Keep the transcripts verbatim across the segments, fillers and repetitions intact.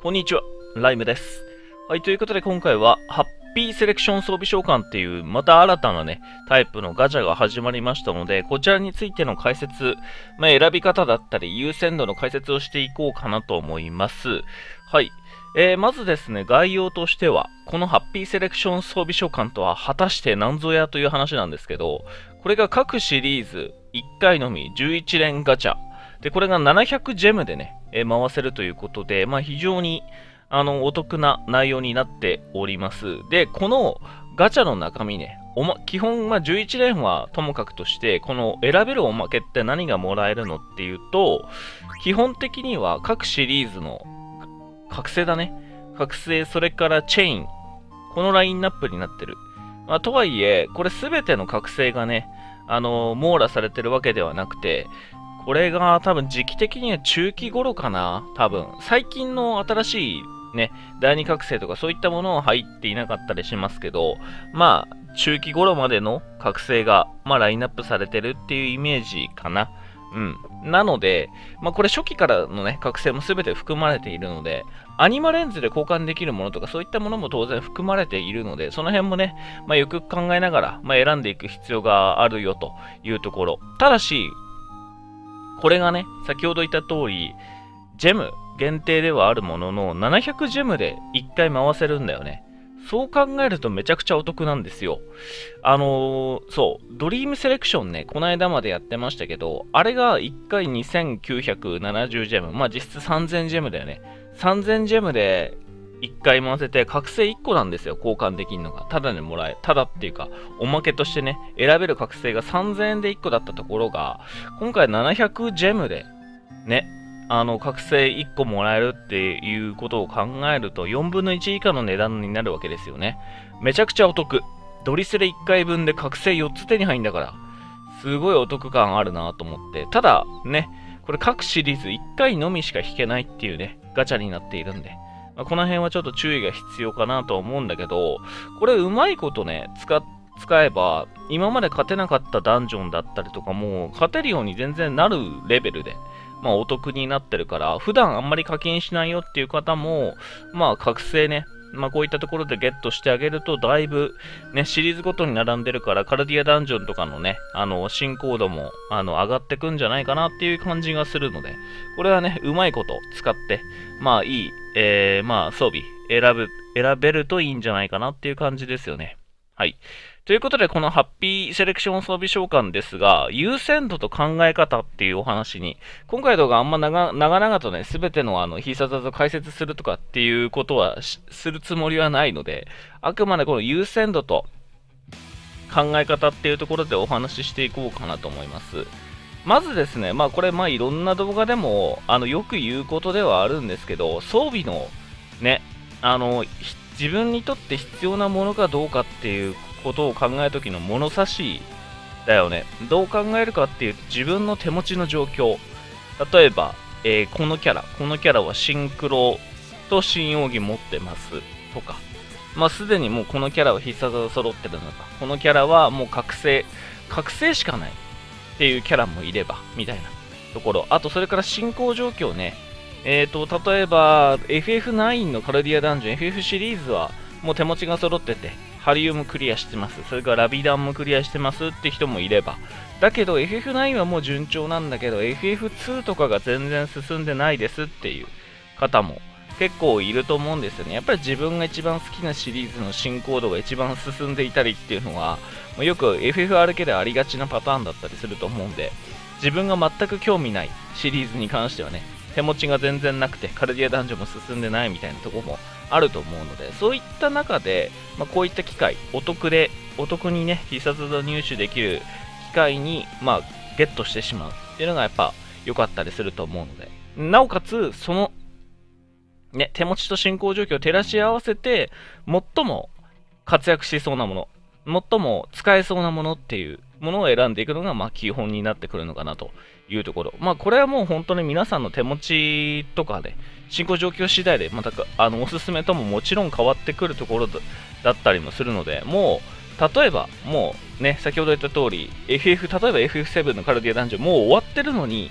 こんにちは、ライムです。はい、ということで今回は、ハッピーセレクション装備召喚っていう、また新たなね、タイプのガチャが始まりましたので、こちらについての解説、まあ、選び方だったり、優先度の解説をしていこうかなと思います。はい。えー、まずですね、概要としては、このハッピーセレクション装備召喚とは果たして何ぞやという話なんですけど、これが各シリーズいっかいのみじゅういち連ガチャ、で、これがななひゃくジェムでね、えー、回せるということで、まあ非常にあのお得な内容になっております。で、このガチャの中身ね、おま、基本、まあ、じゅういち連はともかくとして、この選べるおまけって何がもらえるのっていうと、基本的には各シリーズの覚醒だね。覚醒、それからチェイン。このラインナップになってる。まあ、とはいえ、これすべての覚醒がね、あのー、網羅されてるわけではなくて、これが多分時期的には中期頃かな多分。最近の新しいね、第二覚醒とかそういったものは入っていなかったりしますけど、まあ、中期頃までの覚醒が、まあ、ラインナップされてるっていうイメージかな。うん。なので、まあ、これ初期からのね、覚醒も全て含まれているので、アニマレンズで交換できるものとかそういったものも当然含まれているので、その辺もね、まあ、よく考えながら、まあ、選んでいく必要があるよというところ。ただし、これがね、先ほど言った通り、ジェム限定ではあるものの、ななひゃくジェムでいっかい回せるんだよね。そう考えるとめちゃくちゃお得なんですよ。あのー、そう、ドリームセレクションね、この間までやってましたけど、あれがいっかいにせんきゅうひゃくななじゅうジェム、まあ実質さんぜんジェムだよね。さんぜんジェムでいっかい回せて、覚醒いっこなんですよ、交換できるのが。ただでもらえ、ただっていうか、おまけとしてね、選べる覚醒がさんぜんえんでいっこだったところが、今回ななひゃくジェムで、ね、あの、覚醒いっこもらえるっていうことを考えると、よんぶんのいち以下の値段になるわけですよね。めちゃくちゃお得。ドリスレいっかいぶんで覚醒よっつ手に入んだから、すごいお得感あるなと思って。ただ、ね、これ各シリーズいっかいのみしか引けないっていうね、ガチャになっているんで。まあ、この辺はちょっと注意が必要かなと思うんだけど、これうまいことね、使っ使えば、今まで勝てなかったダンジョンだったりとかも、勝てるように全然なるレベルで、まあお得になってるから、普段あんまり課金しないよっていう方も、まあ覚醒ね、まあこういったところでゲットしてあげると、だいぶね、シリーズごとに並んでるから、カルディアダンジョンとかのね、あの、進行度も、あの、上がってくんじゃないかなっていう感じがするので、これはね、うまいこと使って、まあいい、えー、まあ装備、選ぶ、選べるといいんじゃないかなっていう感じですよね。はい。ということで、このハッピーセレクション装備召喚ですが、優先度と考え方っていうお話に、今回の動画あんま長長々とね、すべてのあの必殺技を解説するとかっていうことはするつもりはないので、あくまでこの優先度と考え方っていうところでお話ししていこうかなと思います。まずですね、まあこれまあいろんな動画でもあのよく言うことではあるんですけど、装備のね、あの、自分にとって必要なものかどうかっていうことを考えるときの物差しだよね。どう考えるかっていうと自分の手持ちの状況。例えば、えー、このキャラ、このキャラはシンクロと新奥義持ってますとか。まあすでにもうこのキャラは必殺技揃ってるのか。このキャラはもう覚醒、覚醒しかないっていうキャラもいれば、みたいなところ。あとそれから進行状況ね。えーと、例えば エフエフナイン のカルディアダンジョン エフエフ シリーズはもう手持ちが揃っててハリウムクリアしてます、それからラビダンもクリアしてますって人もいれば、だけど エフエフナイン はもう順調なんだけど エフエフツー とかが全然進んでないですっていう方も結構いると思うんですよね。やっぱり自分が一番好きなシリーズの進行度が一番進んでいたりっていうのはよく エフエフアールケー でありがちなパターンだったりすると思うんで、自分が全く興味ないシリーズに関してはね、手持ちが全然なくてカルディアダンジョンも進んでないみたいなところもあると思うので、そういった中で、まあ、こういった機会、お得でお得にね必殺技入手できる機会に、まあ、ゲットしてしまうっていうのがやっぱ良かったりすると思うので、なおかつそのね手持ちと進行状況を照らし合わせて最も活躍しそうなもの、最も使えそうなものっていうものを選んでいくのがまあ基本になってくるのかなというところ。まあこれはもう本当に皆さんの手持ちとかで進行状況次第でまたあのおすすめとももちろん変わってくるところだったりもするので、もう例えばもうね先ほど言った通り エフエフ 例えば エフエフセブン のカルディアダンジョンもう終わってるのに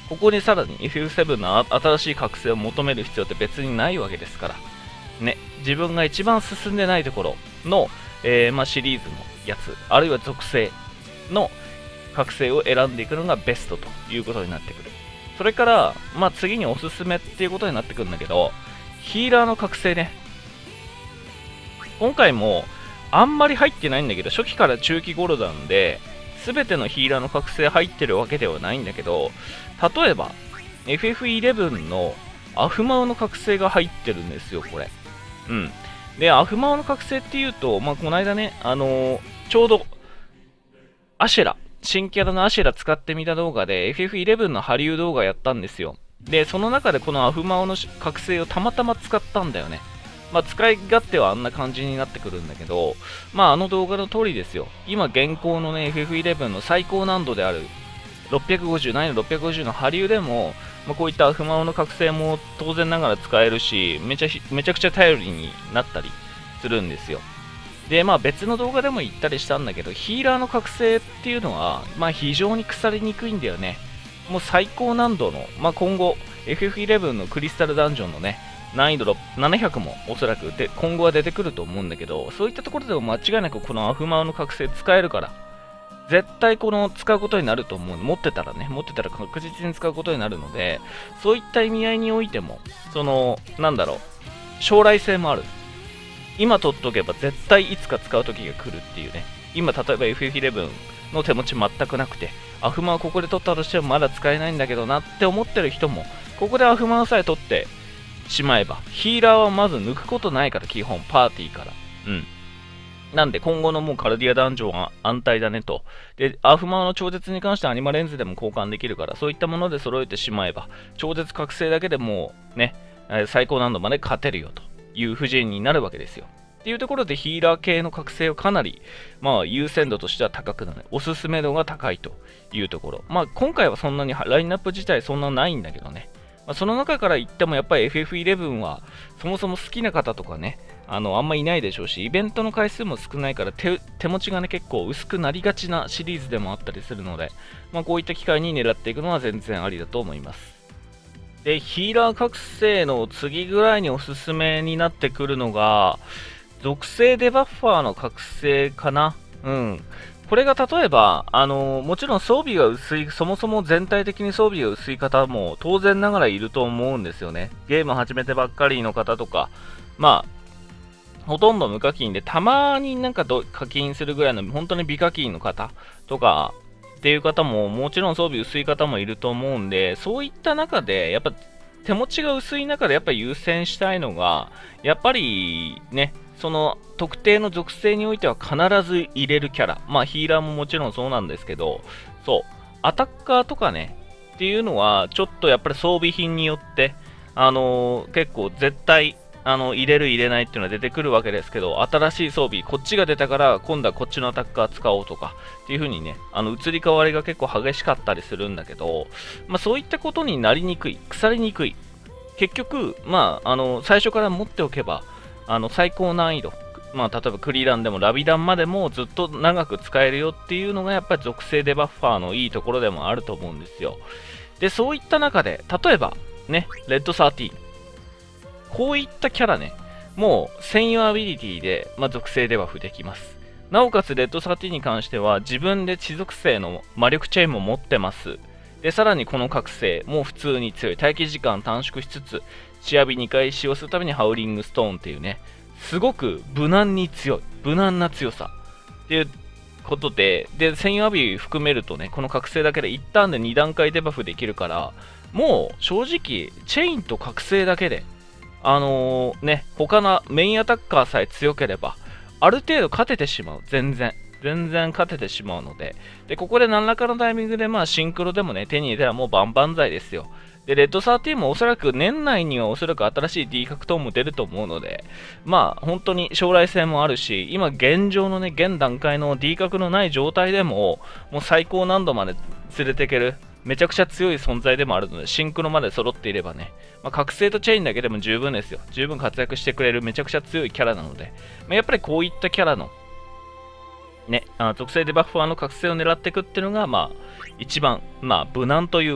ここにさらに エフエフセブン の新しい覚醒を求める必要って別にないわけですから。ね、自分が一番進んでないところの、えー、まあ、シリーズのやつ、あるいは属性の覚醒を選んでいくのがベストということになってくる。それから、まあ、次におすすめっていうことになってくるんだけど、ヒーラーの覚醒ね。今回もあんまり入ってないんだけど、初期から中期頃なんで、全てのヒーラーの覚醒入ってるわけではないんだけど、例えば エフエフイレブン のアフマウの覚醒が入ってるんですよ、これ。うん。で、アフマウの覚醒っていうと、まあ、この間ね、あのー、ちょうど、アシェラ、新キャラのアシェラ使ってみた動画で エフエフイレブン の波竜動画やったんですよ。で、その中でこのアフマオの覚醒をたまたま使ったんだよね。まあ、使い勝手はあんな感じになってくるんだけど、まあ、あの動画の通りですよ。今、現行のね、エフエフイレブン の最高難度である、ろっぴゃくごじゅう、難易度ろっぴゃくごじゅうの波竜でも、まあ、こういったアフマオの覚醒も当然ながら使えるし、めちゃめちゃくちゃ頼りになったりするんですよ。で、まあ別の動画でも言ったりしたんだけど、ヒーラーの覚醒っていうのは、まあ非常に腐りにくいんだよね。もう最高難度の、まあ今後、エフエフイレブン のクリスタルダンジョンのね、難易度ななひゃくもおそらくで今後は出てくると思うんだけど、そういったところでも間違いなくこのアフマオの覚醒使えるから、絶対この使うことになると思う。持ってたらね、持ってたら確実に使うことになるので、そういった意味合いにおいても、その、なんだろう、将来性もある。今取っとけば絶対いつか使う時が来るっていうね。今例えば エフエフイレブン の手持ち全くなくて、アフマはここで取ったとしてもまだ使えないんだけどなって思ってる人も、ここでアフマさえ取ってしまえば、ヒーラーはまず抜くことないから、基本、パーティーから。うん。なんで今後のもうカルディアダンジョンは安泰だねと。で、アフマの超絶に関してはアニマレンズでも交換できるから、そういったもので揃えてしまえば、超絶覚醒だけでもうね、最高難度まで勝てるよという布陣になるわけですよ。っていうところでヒーラー系の覚醒はかなり、まあ、優先度としては高くなる。おすすめ度が高いというところ。まあ、今回はそんなにラインナップ自体そんなないんだけどね。まあ、その中から言ってもやっぱり エフエフイレブン はそもそも好きな方とかね、あの、あんまいないでしょうし、イベントの回数も少ないから手、手持ちがね、結構薄くなりがちなシリーズでもあったりするので、まあ、こういった機会に狙っていくのは全然ありだと思います。で、ヒーラー覚醒の次ぐらいにおすすめになってくるのが、属性デバッファーの覚醒かな。うん。これが例えば、あのー、もちろん装備が薄い、そもそも全体的に装備が薄い方も当然ながらいると思うんですよね。ゲーム始めてばっかりの方とか、まあ、ほとんど無課金で、たまになんかど課金するぐらいの本当に美課金の方とかっていう方も、もちろん装備薄い方もいると思うんで、そういった中で、やっぱ手持ちが薄い中でやっぱ優先したいのが、やっぱりね、その特定の属性においては必ず入れるキャラ。まあヒーラーももちろんそうなんですけど、そう、アタッカーとかね、っていうのはちょっとやっぱり装備品によって、あのー、結構絶対、あの、入れる入れないっていうのは出てくるわけですけど、新しい装備、こっちが出たから今度はこっちのアタッカー使おうとか、っていう風にね、あの、移り変わりが結構激しかったりするんだけど、まあそういったことになりにくい、腐りにくい。結局、まあ、あの、最初から持っておけば、あの最高難易度、まあ、例えばクリランでもラビダンまでもずっと長く使えるよっていうのがやっぱり属性デバッファーのいいところでもあると思うんですよ。で、そういった中で、例えばね、レッドサーティーン。こういったキャラね、もう専用アビリティで、まあ、属性デバフできます。なおかつレッドサーティーンに関しては自分で地属性の魔力チェーンも持ってます。で、さらにこの覚醒も普通に強い。待機時間短縮しつつ、視野日にかい使用するためにハウリングストーンっていうね、すごく無難に強い。無難な強さ。っていうことで、で、専用アビ含めるとね、この覚醒だけで一旦でに段階デバフできるから、もう正直、チェインと覚醒だけで、あのー、ね、他のメインアタッカーさえ強ければ、ある程度勝ててしまう。全然。全然勝ててしまうので。で、ここで何らかのタイミングで、まあ、シンクロでもね、手に入れたらもう万々歳ですよ。で、レッドサーティーンもおそらく年内にはおそらく新しい D 格闘も出ると思うので、まあ、本当に将来性もあるし、今現状のね、現段階の D 格のない状態でも、もう最高難度まで連れていける、めちゃくちゃ強い存在でもあるので、シンクロまで揃っていればね、まあ、覚醒とチェインだけでも十分ですよ。十分活躍してくれるめちゃくちゃ強いキャラなので、まあ、やっぱりこういったキャラの、ね、あ属性デバッファーの覚醒を狙っていくっていうのが、まあ、一番、まあ、無難というか、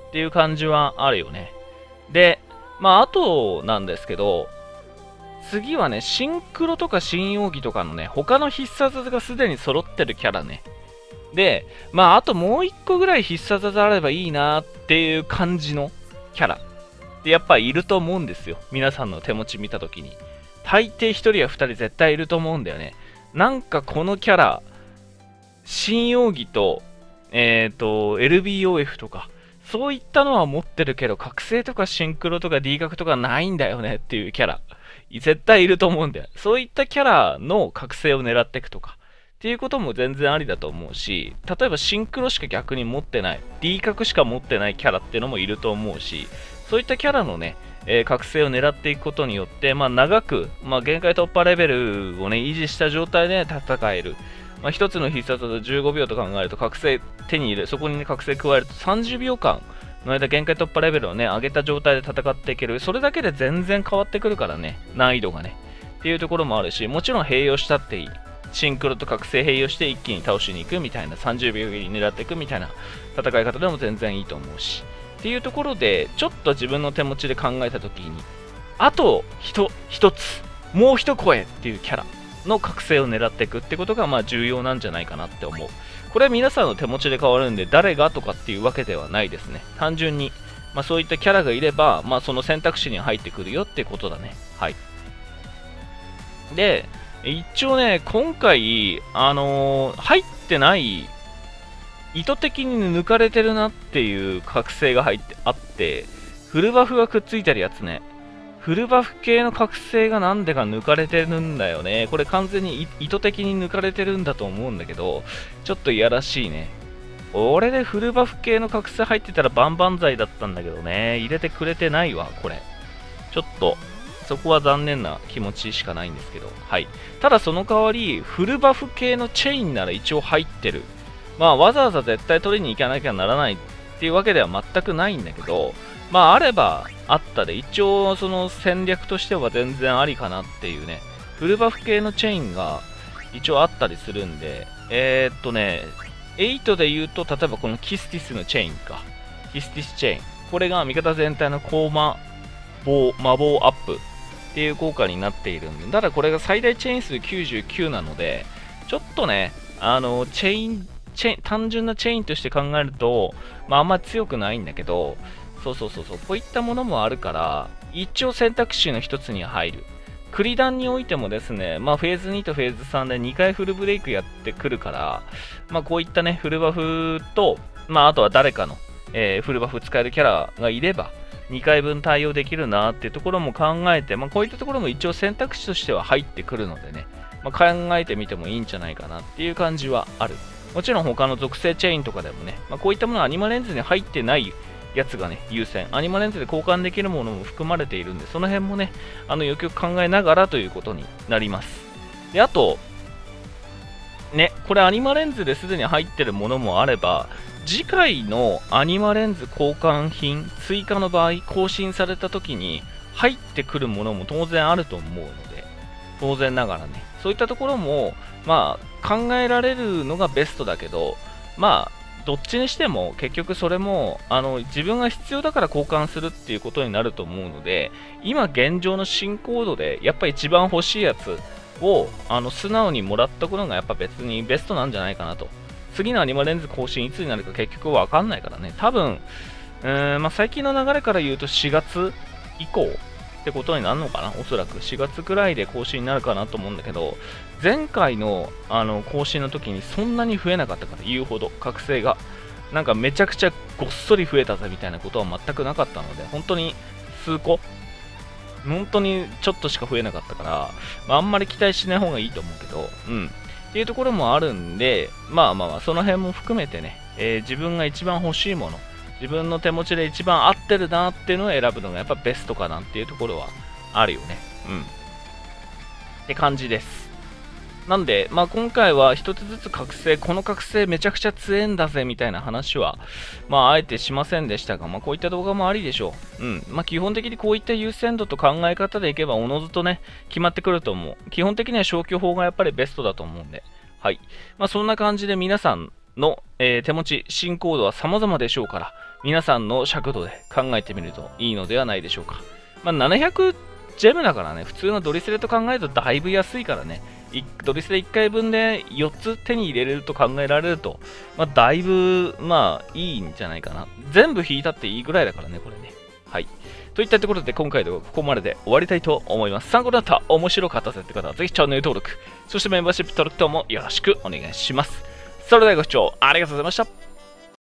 っていう感じはあるよね。で、まあ、あとなんですけど、次はね、シンクロとか新容疑とかのね、他の必殺技がすでに揃ってるキャラね。で、まあ、あともう一個ぐらい必殺技あればいいなっていう感じのキャラってやっぱいると思うんですよ。皆さんの手持ち見たときに。大抵ひとりやふたり絶対いると思うんだよね。なんかこのキャラ、新容疑と、えっと、エルビーオーエフ とか、そういったのは持ってるけど、覚醒とかシンクロとか D 角とかないんだよねっていうキャラ。絶対いると思うんだよ。そういったキャラの覚醒を狙っていくとか。っていうことも全然ありだと思うし、例えばシンクロしか逆に持ってない、D 角しか持ってないキャラっていうのもいると思うし、そういったキャラのね、えー、覚醒を狙っていくことによって、まあ、長く、まあ、限界突破レベルをね、維持した状態で戦える。まあ、一つの必殺技じゅうごびょうと考えると、覚醒手に入れ、そこにね、覚醒加えるとさんじゅうびょうかんの間、限界突破レベルをね、上げた状態で戦っていける。それだけで全然変わってくるからね、難易度がね。っていうところもあるし、もちろん併用したっていい。シンクロと覚醒併用して一気に倒しに行くみたいな、さんじゅうびょう切り狙っていくみたいな戦い方でも全然いいと思うし。っていうところで、ちょっと自分の手持ちで考えたときに、あと一つ、もう一声っていうキャラの覚醒を狙っていくってことがまあ重要なんじゃないかなって思う。これは皆さんの手持ちで変わるんで、誰がとかっていうわけではないですね。単純に、まあ、そういったキャラがいれば、まあ、その選択肢に入ってくるよってことだね。はい。で、一応ね、今回、あのー、入ってない、意図的に抜かれてるなっていう覚醒が入ってあって、フルバフがくっついてるやつね。フルバフ系の覚醒がなんでか抜かれてるんだよね。これ完全に意図的に抜かれてるんだと思うんだけど、ちょっといやらしいね。俺でフルバフ系の覚醒入ってたら万々歳だったんだけどね。入れてくれてないわ、これ。ちょっと、そこは残念な気持ちしかないんですけど。はい。ただその代わり、フルバフ系のチェインなら一応入ってる。まあ、わざわざ絶対取りに行かなきゃならないっていうわけでは全くないんだけど、まあ、あればあったで、一応その戦略としては全然ありかなっていうね。フルバフ系のチェインが一応あったりするんで、えー、っとね、エイトで言うと、例えばこのキスティスのチェインか。キスティスチェイン。これが味方全体の高魔防、魔防アップっていう効果になっているんで、ただこれが最大チェイン数きゅうじゅうきゅうなので、ちょっとね、あの、チェイン、チェイン、単純なチェインとして考えると、まああんま強くないんだけど、そうそうそうそう、こういったものもあるから、一応選択肢の一つに入る。クリダンにおいてもですね、まあフェーズにとフェーズさんでにかいフルブレイクやってくるから、まあこういったね、フルバフと、まああとは誰かの、えー、フルバフ使えるキャラがいれば、にかいぶん対応できるなっていうところも考えて、まあこういったところも一応選択肢としては入ってくるのでね、まあ、考えてみてもいいんじゃないかなっていう感じはある。もちろん他の属性チェーンとかでもね、まあ、こういったものはアニマレンズに入ってないやつがね、優先。アニマレンズで交換できるものも含まれているんで、その辺もね、あの、よくよく考えながらということになります。で、あと、ね、これアニマレンズですでに入ってるものもあれば、次回のアニマレンズ交換品、追加の場合、更新された時に入ってくるものも当然あると思うので、当然ながらね、そういったところも、まあ、考えられるのがベストだけど、まあ、どっちにしても結局それもあの自分が必要だから交換するっていうことになると思うので、今現状の新コードでやっぱり一番欲しいやつをあの素直にもらっとくのがやっぱ別にベストなんじゃないかなと。次のアニマレンズ更新いつになるか結局わかんないからね。多分、うーんまあ、最近の流れから言うとしがつ以降ってことになるのかな、おそらくしがつくらいで更新になるかなと思うんだけど、前回のあの更新の時にそんなに増えなかったから言うほど覚醒がなんかめちゃくちゃごっそり増えたぜみたいなことは全くなかったので、本当に数個本当にちょっとしか増えなかったから、まあ、あんまり期待しない方がいいと思うけど、うんっていうところもあるんで、まあまあまあその辺も含めてね、えー、自分が一番欲しいもの、自分の手持ちで一番合ってるなっていうのを選ぶのがやっぱベストかなっていうところはあるよね。うんって感じです。なんで、まあ、今回は一つずつ覚醒、この覚醒めちゃくちゃ強えんだぜみたいな話は、まあ、あえてしませんでしたが、まあ、こういった動画もありでしょう。うん。まあ、基本的にこういった優先度と考え方でいけば、おのずとね、決まってくると思う。基本的には消去法がやっぱりベストだと思うんで。はい。まあ、そんな感じで皆さんの、えー、手持ち、新コードは様々でしょうから、 皆さんの尺度で考えてみるといいのではないでしょうか。まあ、ななひゃくジェムだからね、普通のドリスレと考えるとだいぶ安いからね、ドリスレいっかいぶんでよっつ手に入れれると考えられると、まあ、だいぶ、まあ、いいんじゃないかな。全部引いたっていいぐらいだからね、これね。はい。といったところで、今回の動画ここまでで終わりたいと思います。参考になった、面白かったぜって方は、ぜひチャンネル登録、そしてメンバーシップ登録等もよろしくお願いします。それではご視聴ありがとうございました。